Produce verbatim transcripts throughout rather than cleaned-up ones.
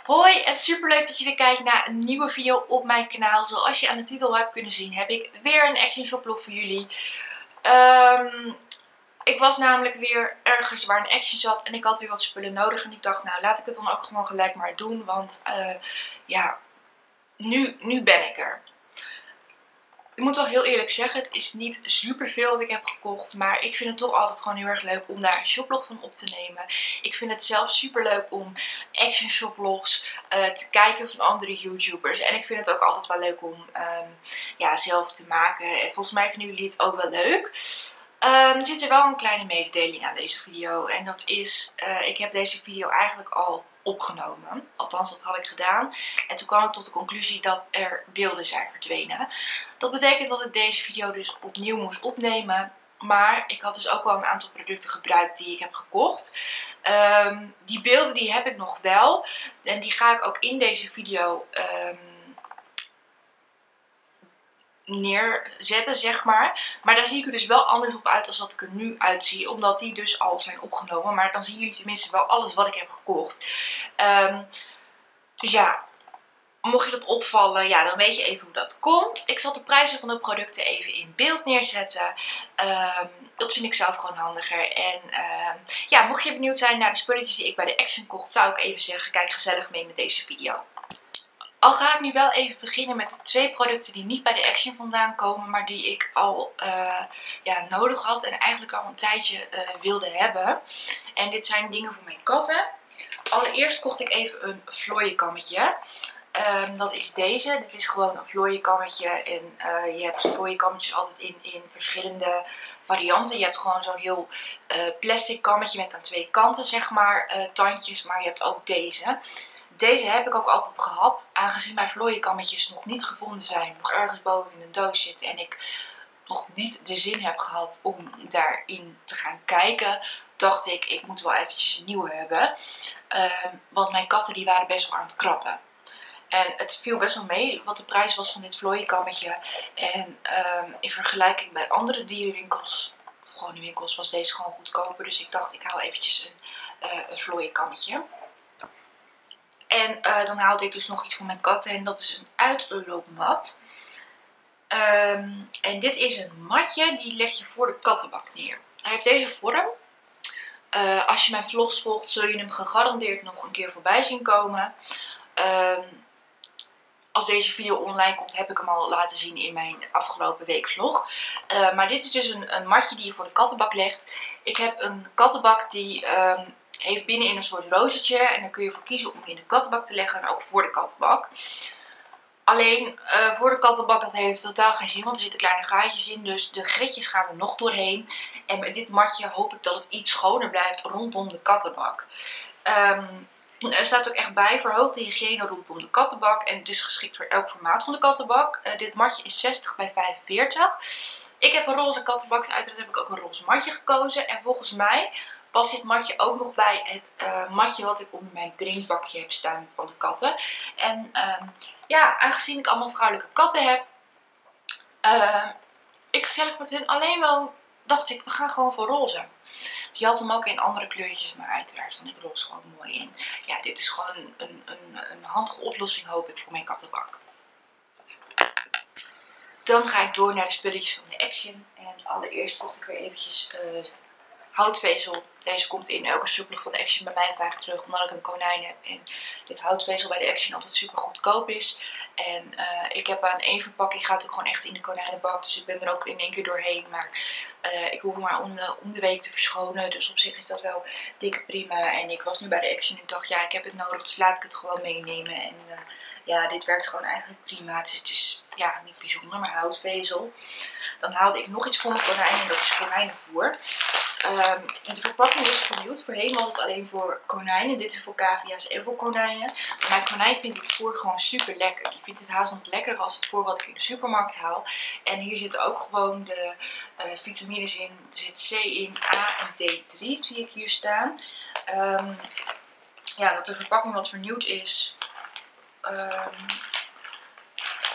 Hoi, het is super leuk dat je weer kijkt naar een nieuwe video op mijn kanaal. Zoals je aan de titel hebt kunnen zien, heb ik weer een Action shoplog voor jullie. Um, ik was namelijk weer ergens waar een Action zat en ik had weer wat spullen nodig. En ik dacht, nou laat ik het dan ook gewoon gelijk maar doen, want uh, ja, nu, nu ben ik er. Ik moet wel heel eerlijk zeggen, het is niet super veel wat ik heb gekocht. Maar ik vind het toch altijd gewoon heel erg leuk om daar een shoplog van op te nemen. Ik vind het zelf super leuk om Action shoplogs uh, te kijken van andere YouTubers. En ik vind het ook altijd wel leuk om um, ja, zelf te maken. En volgens mij vinden jullie het ook wel leuk. Um, er zit er wel een kleine mededeling aan deze video. En dat is, uh, ik heb deze video eigenlijk al opgenomen. Althans, dat had ik gedaan. En toen kwam ik tot de conclusie dat er beelden zijn verdwenen. Dat betekent dat ik deze video dus opnieuw moest opnemen. Maar ik had dus ook wel een aantal producten gebruikt die ik heb gekocht. Um, die beelden die heb ik nog wel. En die ga ik ook in deze video um, neerzetten, zeg maar. Maar daar zie ik er dus wel anders op uit als dat ik er nu uitzie. Omdat die dus al zijn opgenomen. Maar dan zien jullie tenminste wel alles wat ik heb gekocht. Um, dus ja, mocht je dat opvallen, ja, dan weet je even hoe dat komt. Ik zal de prijzen van de producten even in beeld neerzetten. Um, dat vind ik zelf gewoon handiger. En um, ja, mocht je benieuwd zijn naar de spulletjes die ik bij de Action kocht, zou ik even zeggen, kijk gezellig mee met deze video. Al ga ik nu wel even beginnen met twee producten die niet bij de Action vandaan komen, maar die ik al uh, ja, nodig had en eigenlijk al een tijdje uh, wilde hebben. En dit zijn dingen voor mijn katten. Allereerst kocht ik even een vlooienkammetje. Um, dat is deze. Dit is gewoon een vlooienkammetje. En uh, je hebt vlooienkammetjes altijd in, in verschillende varianten. Je hebt gewoon zo'n heel uh, plastic kammetje met aan twee kanten, zeg maar, uh, tandjes. Maar je hebt ook deze. Deze heb ik ook altijd gehad. Aangezien mijn vlooienkammetjes nog niet gevonden zijn. Nog ergens boven in een doos zitten. En ik nog niet de zin heb gehad om daarin te gaan kijken, dacht ik, ik moet wel eventjes een nieuwe hebben. Um, want mijn katten die waren best wel aan het krabben. En het viel best wel mee wat de prijs was van dit vlooienkammetje. En um, in vergelijking bij andere dierenwinkels, of gewoon de winkels, was deze gewoon goedkoper. Dus ik dacht, ik haal eventjes een, uh, een vlooienkammetje. En uh, dan haalde ik dus nog iets voor mijn katten. En dat is een uitloopmat. Um, en dit is een matje, die leg je voor de kattenbak neer. Hij heeft deze vorm. Uh, als je mijn vlogs volgt, zul je hem gegarandeerd nog een keer voorbij zien komen. Um, als deze video online komt, heb ik hem al laten zien in mijn afgelopen week vlog. Uh, maar dit is dus een, een matje die je voor de kattenbak legt. Ik heb een kattenbak die um, heeft binnenin een soort roosetje. En daar kun je voor kiezen om in de kattenbak te leggen en ook voor de kattenbak. Alleen uh, voor de kattenbak, dat heeft totaal geen zin, want er zitten kleine gaatjes in. Dus de gritjes gaan er nog doorheen. En met dit matje hoop ik dat het iets schoner blijft rondom de kattenbak. Um, er staat ook echt bij, verhoogde hygiëne rondom de kattenbak. En het is geschikt voor elk formaat van de kattenbak. Uh, dit matje is zestig bij vijfenveertig. Ik heb een roze kattenbak en uiteraard heb ik ook een roze matje gekozen. En volgens mij past dit matje ook nog bij het uh, matje wat ik onder mijn drinkbakje heb staan van de katten. En uh, ja, aangezien ik allemaal vrouwelijke katten heb, uh, ik gezellig met hun alleen wel, dacht ik, we gaan gewoon voor roze. Je had hem ook in andere kleurtjes, maar uiteraard vond ik roze gewoon mooi. En ja, dit is gewoon een, een, een handige oplossing, hoop ik, voor mijn kattenbak. Dan ga ik door naar de spulletjes van de Action. En allereerst kocht ik weer eventjes uh, houtvezel. Deze komt in elke shoplog van de Action bij mij vaak terug, omdat ik een konijn heb. En dit houtvezel bij de Action altijd super goedkoop is. En uh, ik heb aan één verpakking, gaat ook gewoon echt in de konijnenbak. Dus ik ben er ook in één keer doorheen. Maar uh, ik hoef maar om de, om de week te verschonen. Dus op zich is dat wel dikke prima. En ik was nu bij de Action en ik dacht, ja, ik heb het nodig, dus laat ik het gewoon meenemen. En uh, ja, dit werkt gewoon eigenlijk prima. Het is, het is ja, niet bijzonder, maar houtvezel. Dan haalde ik nog iets voor mijn konijn en dat is konijnenvoer. Um, de verpakking is vernieuwd. Voorheen was het alleen voor konijnen. Dit is voor cavia's en voor konijnen. Maar mijn konijn vindt het voer gewoon super lekker. Die vindt het haast nog lekkerder als het voer wat ik in de supermarkt haal. En hier zitten ook gewoon de uh, vitamines in. Er zit C in, A en D drie zie ik hier staan. Um, ja, dat de verpakking wat vernieuwd is. Um,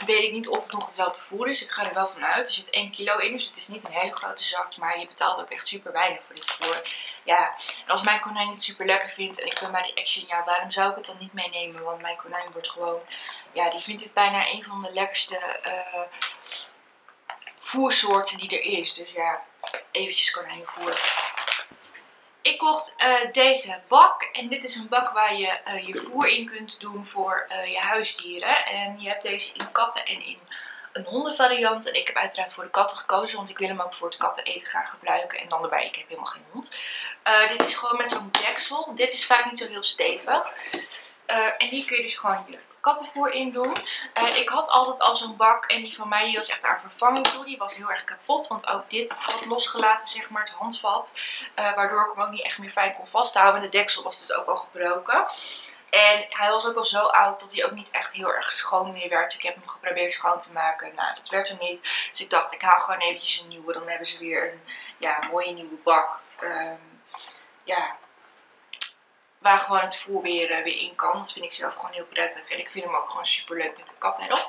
weet ik niet of het nog hetzelfde voer is. Ik ga er wel van uit. Er zit één kilo in, dus het is niet een hele grote zak. Maar je betaalt ook echt super weinig voor dit voer. Ja, en als mijn konijn het super lekker vindt en ik ben bij de Action, ja, waarom zou ik het dan niet meenemen? Want mijn konijn wordt gewoon, ja, die vindt dit bijna een van de lekkerste uh, voersoorten die er is. Dus ja, eventjes konijnenvoer. Ik kocht uh, deze bak en dit is een bak waar je uh, je voer in kunt doen voor uh, je huisdieren. En je hebt deze in katten en in een hondenvariant. En ik heb uiteraard voor de katten gekozen, want ik wil hem ook voor het katteneten gaan gebruiken. En dan erbij, ik heb helemaal geen hond. Uh, dit is gewoon met zo'n deksel. Dit is vaak niet zo heel stevig. Uh, en hier kun je dus gewoon je kattenvoer in doen. Uh, ik had altijd al zo'n bak en die van mij die was echt aan vervanging toe. Die was heel erg kapot, want ook dit had losgelaten, zeg maar, het handvat. Uh, waardoor ik hem ook niet echt meer fijn kon vasthouden. En de deksel was dus ook al gebroken. En hij was ook al zo oud dat hij ook niet echt heel erg schoon meer werd. Ik heb hem geprobeerd schoon te maken. Nou, dat werd er niet. Dus ik dacht, ik haal gewoon eventjes een nieuwe. Dan hebben ze weer een ja, mooie nieuwe bak. Um, ja... Waar gewoon het voer weer, uh, weer in kan. Dat vind ik zelf gewoon heel prettig. En ik vind hem ook gewoon super leuk met de kat erop.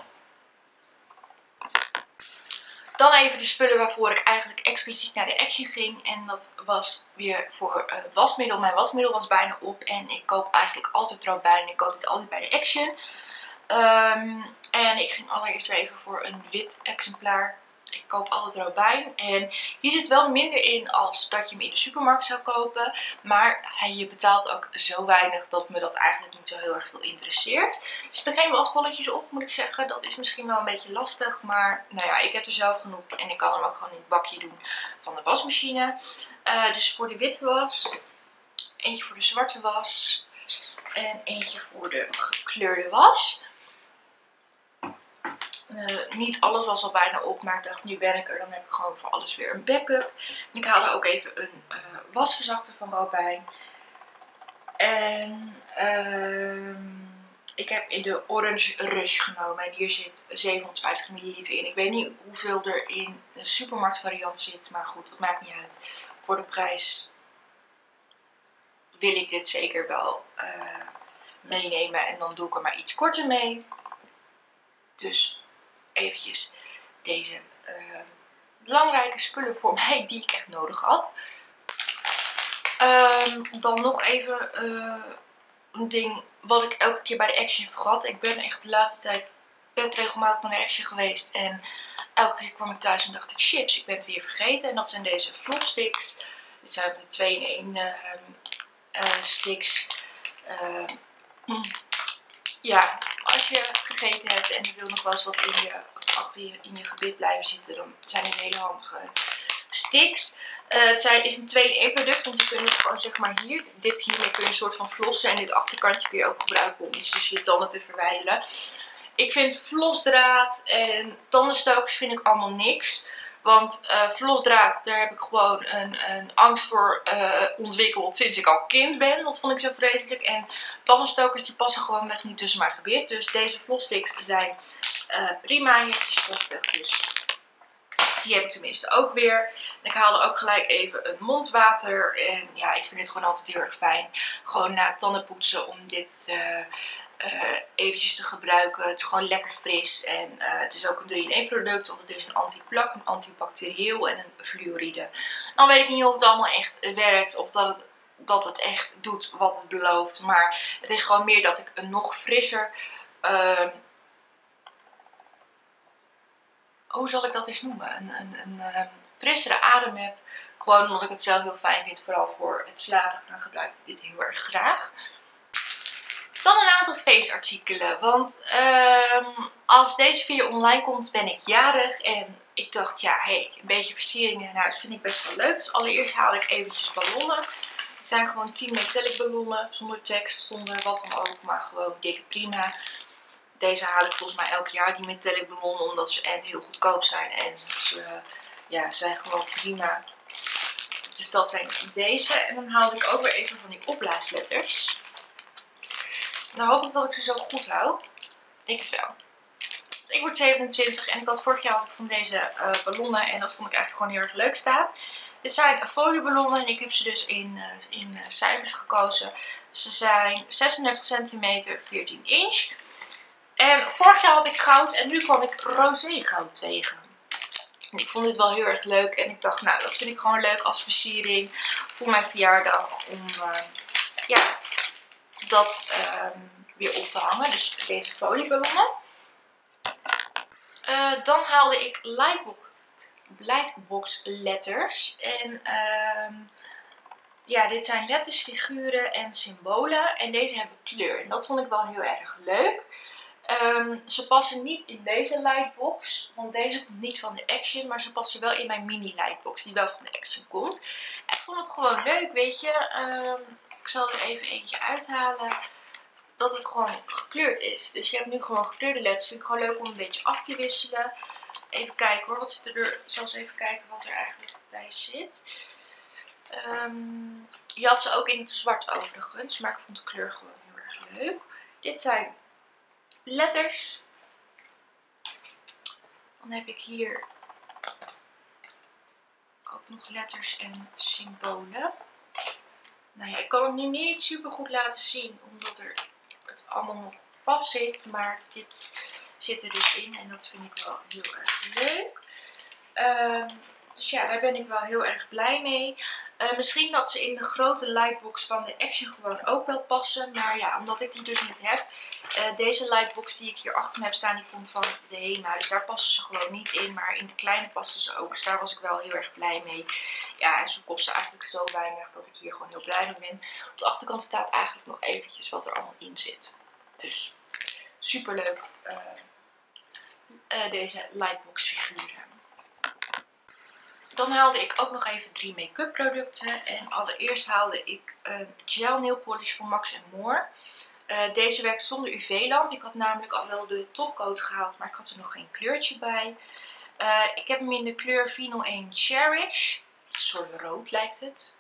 Dan even de spullen waarvoor ik eigenlijk expliciet naar de Action ging. En dat was weer voor uh, wasmiddel. Mijn wasmiddel was bijna op. En ik koop eigenlijk altijd Robijn. En ik koop dit altijd bij de Action. Um, en ik ging allereerst weer even voor een wit exemplaar. Ik koop altijd Robijn. En hier zit wel minder in als dat je hem in de supermarkt zou kopen. Maar hij, je betaalt ook zo weinig dat me dat eigenlijk niet zo heel erg veel interesseert. Er zitten geen wasbolletjes op, moet ik zeggen. Dat is misschien wel een beetje lastig. Maar nou ja, ik heb er zelf genoeg. En ik kan hem ook gewoon in het bakje doen van de wasmachine. Uh, dus voor de witte was. Eentje voor de zwarte was. En eentje voor de gekleurde was. Uh, niet alles was al bijna op, maar ik dacht, nu ben ik er, dan heb ik gewoon voor alles weer een backup. En ik haalde ook even een uh, wasverzachter van Robijn. En uh, ik heb in de Orange Rush genomen. En hier zit zevenhonderdvijftig milliliter in. Ik weet niet hoeveel er in de supermarktvariant zit, maar goed, dat maakt niet uit. Voor de prijs wil ik dit zeker wel uh, meenemen. En dan doe ik er maar iets korter mee. Dus eventjes deze uh, belangrijke spullen voor mij die ik echt nodig had. Um, dan nog even uh, een ding wat ik elke keer bij de Action vergat. Ik ben echt de laatste tijd best regelmatig naar de Action geweest. En elke keer kwam ik thuis en dacht ik, chips, ik ben het weer vergeten. En dat zijn deze floss sticks. Dit zijn de twee in één uh, uh, sticks. Uh, mm. Ja, als je gegeten hebt en je wil nog wel eens wat in je, achter je, in je gebit blijven zitten, dan zijn dit hele handige sticks. Uh, het zijn, is een twee in één product, want je kunt het gewoon, zeg maar, hier, dit hiermee kun je een soort van flossen en dit achterkantje kun je ook gebruiken om iets tussen je tanden te verwijderen. Ik vind flossdraad en tandenstokers vind ik allemaal niks. Want uh, flossdraad, daar heb ik gewoon een, een angst voor uh, ontwikkeld sinds ik al kind ben. Dat vond ik zo vreselijk. En tandenstokers die passen gewoon weg niet tussen mijn gebit. Dus deze flossticks zijn uh, prima. Jetjes lastig, dus die heb ik tenminste ook weer. En ik haalde ook gelijk even een mondwater. En ja, ik vind dit gewoon altijd heel erg fijn. Gewoon na het tandenpoetsen om dit uh, uh, eventjes te gebruiken. Het is gewoon lekker fris. En uh, het is ook een drie in één product. Want het is een antiplak, een antibacterieel en een fluoride. Dan weet ik niet of het allemaal echt werkt. Of dat het, dat het echt doet wat het belooft. Maar het is gewoon meer dat ik een nog frisser... Uh, hoe zal ik dat eens noemen? Een, een, een uh, frissere adem heb. Gewoon omdat ik het zelf heel fijn vind. Vooral voor het slapen. Dan gebruik ik dit heel erg graag. Dan een aantal feestartikelen. Want uh, als deze video online komt ben ik jarig. En ik dacht, ja, hey, een beetje versieringen in huis vind ik best wel leuk. Dus allereerst haal ik eventjes ballonnen. Het zijn gewoon tien metallic ballonnen. Zonder tekst, zonder wat dan ook. Maar gewoon dikke prima. Deze haal ik volgens mij elk jaar, die metallic ballonnen, omdat ze en heel goedkoop zijn en ze uh, ja, zijn gewoon prima. Dus dat zijn deze. En dan haal ik ook weer even van die opblaasletters. Nou hoop ik dat ik ze zo goed hou. Ik denk het wel. Ik word zevenentwintig en ik had vorig jaar had ik van deze uh, ballonnen en dat vond ik eigenlijk gewoon heel erg leuk staan. Dit zijn folieballonnen en ik heb ze dus in, uh, in uh, cijfers gekozen. Ze zijn zesendertig centimeter, veertien inch. En vorig jaar had ik goud en nu kwam ik roze goud tegen. En ik vond dit wel heel erg leuk en ik dacht, nou, dat vind ik gewoon leuk als versiering voor mijn verjaardag. Om uh, ja, dat uh, weer op te hangen. Dus deze folieballonnen. Uh, dan haalde ik Lightbox, Lightbox letters. En uh, ja, dit zijn letters, figuren en symbolen. En deze hebben kleur. En dat vond ik wel heel erg leuk. Um, ze passen niet in deze lightbox, want deze komt niet van de Action, maar ze passen wel in mijn mini lightbox, die wel van de Action komt. En ik vond het gewoon leuk, weet je. Um, ik zal er even eentje uithalen, dat het gewoon gekleurd is. Dus je hebt nu gewoon gekleurde letters. Vind ik gewoon leuk om een beetje af te wisselen. Even kijken hoor, wat zit er? Ik zal eens even kijken wat er eigenlijk bij zit. Um, je had ze ook in het zwart overigens, maar ik vond de kleur gewoon heel erg leuk. Dit zijn letters. Dan heb ik hier ook nog letters en symbolen. Nou ja, ik kan het nu niet super goed laten zien, omdat er het allemaal nog vast zit. Maar dit zit er dus in en dat vind ik wel heel erg leuk. Um, dus ja, daar ben ik wel heel erg blij mee. Uh, misschien dat ze in de grote lightbox van de Action gewoon ook wel passen. Maar ja, omdat ik die dus niet heb. Uh, deze lightbox die ik hier achter me heb staan, die komt van de Hema. Dus daar passen ze gewoon niet in. Maar in de kleine passen ze ook. Dus daar was ik wel heel erg blij mee. Ja, en ze kosten eigenlijk zo weinig dat ik hier gewoon heel blij mee ben. Op de achterkant staat eigenlijk nog eventjes wat er allemaal in zit. Dus super leuk. Uh, uh, deze lightbox figuren. Dan haalde ik ook nog even drie make-up producten. En allereerst haalde ik een gel nail polish van Max More. Uh, deze werkt zonder U V-lamp. Ik had namelijk al wel de topcoat gehaald, maar ik had er nog geen kleurtje bij. Uh, ik heb hem in de kleur vier nul een Cherish. Een soort rood lijkt het.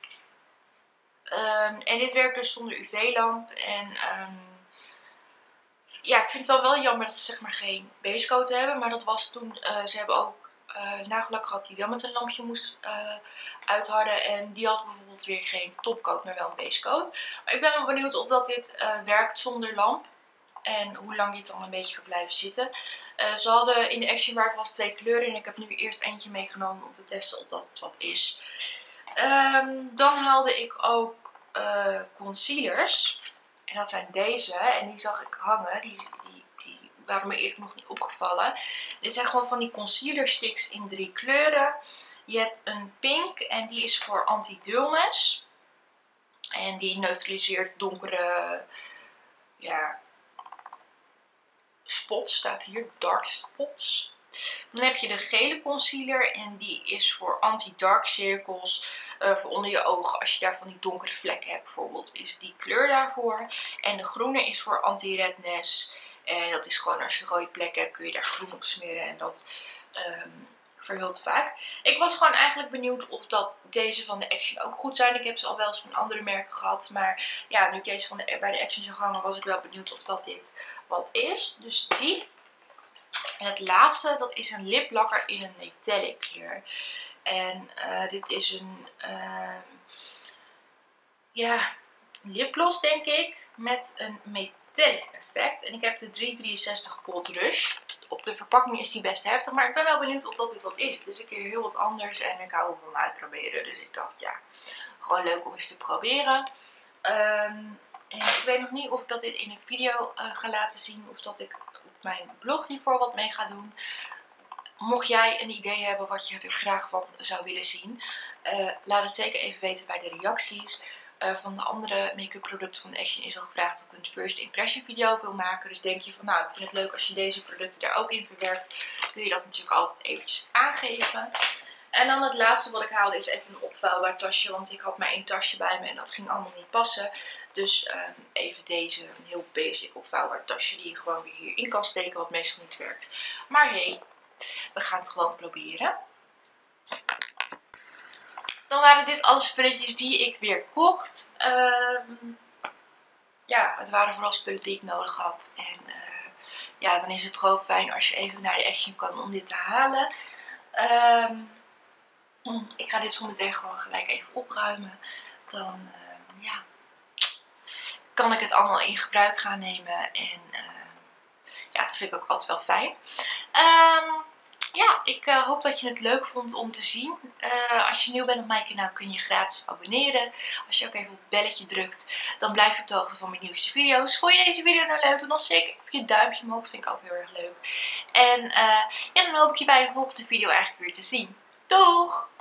Um, en dit werkt dus zonder U V-lamp. En um, ja, ik vind het dan wel jammer dat ze zeg maar geen basecoat hebben. Maar dat was toen, uh, ze hebben ook Uh, nagellak gehad die wel met een lampje moest uh, uitharden. En die had bijvoorbeeld weer geen topcoat, maar wel een basecoat. Maar ik ben wel benieuwd of dat dit uh, werkt zonder lamp. En hoe lang dit dan een beetje gaat blijven zitten. Uh, ze hadden in de Action waar ik was twee kleuren. En ik heb nu eerst eentje meegenomen om te testen of dat wat is. Um, dan haalde ik ook uh, concealers. En dat zijn deze. En die zag ik hangen. Die, die, die waren me eerder nog niet opgevallen. Dit zijn gewoon van die concealer sticks in drie kleuren. Je hebt een pink en die is voor anti-dullness. En die neutraliseert donkere ja, spots, staat hier, dark spots. Dan heb je de gele concealer en die is voor anti-dark circles. Uh, voor onder je ogen, als je daar van die donkere vlekken hebt bijvoorbeeld, is die kleur daarvoor. En de groene is voor anti-redness. En dat is gewoon als je rode plekken hebt, kun je daar groen op smeren. En dat um, verhult vaak. Ik was gewoon eigenlijk benieuwd of dat deze van de Action ook goed zijn. Ik heb ze al wel eens van andere merken gehad. Maar ja, nu ik deze van de, bij de Action zag hangen, was ik wel benieuwd of dat dit wat is. Dus die. En het laatste, dat is een liplakker in een metallic kleur. En uh, dit is een uh, ja, lipgloss denk ik, met een metallic effect. En ik heb de driehonderddrieënzestig Gold Rush. Op de verpakking is die best heftig, maar ik ben wel benieuwd of dat dit wat is. Het is een keer heel wat anders en ik hou van uitproberen. Dus ik dacht, ja, gewoon leuk om eens te proberen. Um, en ik weet nog niet of ik dat dit in een video uh, ga laten zien of dat ik op mijn blog hiervoor wat mee ga doen. Mocht jij een idee hebben wat je er graag van zou willen zien, uh, laat het zeker even weten bij de reacties. Uh, van de andere make-up producten van de Action is al gevraagd of ik een first impression video wil maken. Dus denk je van, nou, ik vind het leuk als je deze producten daar ook in verwerkt, kun je dat natuurlijk altijd eventjes aangeven. En dan het laatste wat ik haalde is even een opvouwbaar tasje, want ik had maar één tasje bij me en dat ging allemaal niet passen. Dus um, even deze, een heel basic opvouwbaar tasje die je gewoon weer hierin kan steken, wat meestal niet werkt. Maar hey, we gaan het gewoon proberen. Dan waren dit alle spulletjes die ik weer kocht. Um, ja, het waren vooral spullen die ik nodig had. En uh, ja, dan is het gewoon fijn als je even naar de Action kan om dit te halen. Um, ik ga dit zo meteen gewoon gelijk even opruimen. Dan uh, ja, kan ik het allemaal in gebruik gaan nemen. En uh, Ja, dat vind ik ook altijd wel fijn. Um, ja, ik uh, hoop dat je het leuk vond om te zien. Uh, als je nieuw bent op mijn kanaal kun je gratis abonneren. Als je ook even op het belletje drukt, dan blijf je op de hoogte van mijn nieuwste video's. Vond je deze video nou leuk? Doe dan zeker even je duimpje omhoog. Dat vind ik ook heel erg leuk. En uh, ja, dan hoop ik je bij de volgende video eigenlijk weer te zien. Doeg!